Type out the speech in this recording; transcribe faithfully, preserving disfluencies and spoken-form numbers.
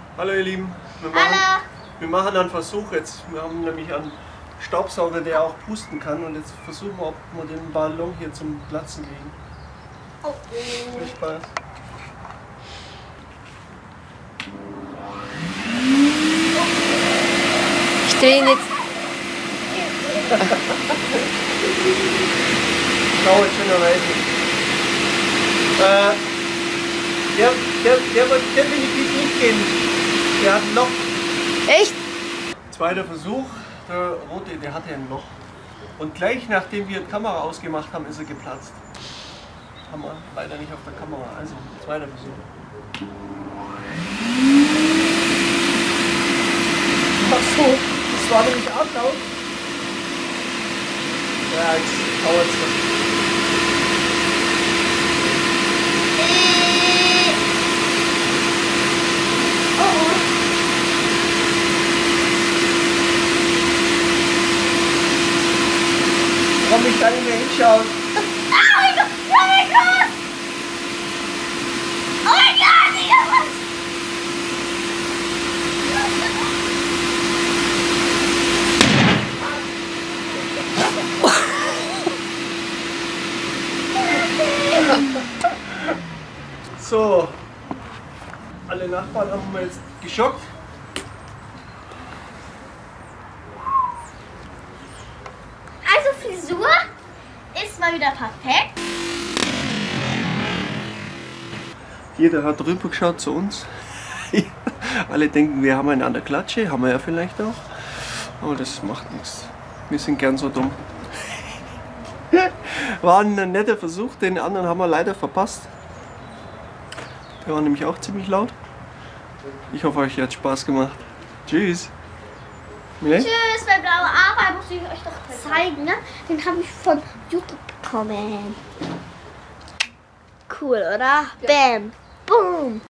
Hallo ihr Lieben, wir machen, Hallo. wir machen einen Versuch jetzt. Wir haben nämlich einen Staubsauger, der auch pusten kann, und jetzt versuchen wir, ob wir den Ballon hier zum Platzen kriegen. Oh. Viel Spaß. Ich drehe ihn jetzt. Schau jetzt schönerweise. Äh, der, der, der wird definitiv nicht gehen. Der hat ein Loch. Echt? Zweiter Versuch. Der rote, der hatte ein Loch. Und gleich nachdem wir die Kamera ausgemacht haben, ist er geplatzt. Haben wir leider nicht auf der Kamera. Also, zweiter Versuch. Ach so, das war nämlich auch laut. Ja, jetzt dauert es noch. Warum ich da nicht mehr hinschauen? Oh mein Gott! Oh mein Gott! Oh mein Gott! Ich hab was! So, alle Nachbarn haben wir jetzt geschockt. Also Frisur ist mal wieder perfekt. Jeder hat rüber geschaut zu uns. Alle denken, wir haben einen an der Klatsche, haben wir ja vielleicht auch. Aber das macht nichts. Wir sind gern so dumm. War ein netter Versuch, den anderen haben wir leider verpasst. Der war nämlich auch ziemlich laut. Ich hoffe, euch hat Spaß gemacht. Tschüss. Nee? Tschüss, mein blauer Arbeit muss ich euch doch zeigen. Ne? Den habe ich von YouTube bekommen. Cool, oder? Bam. Boom.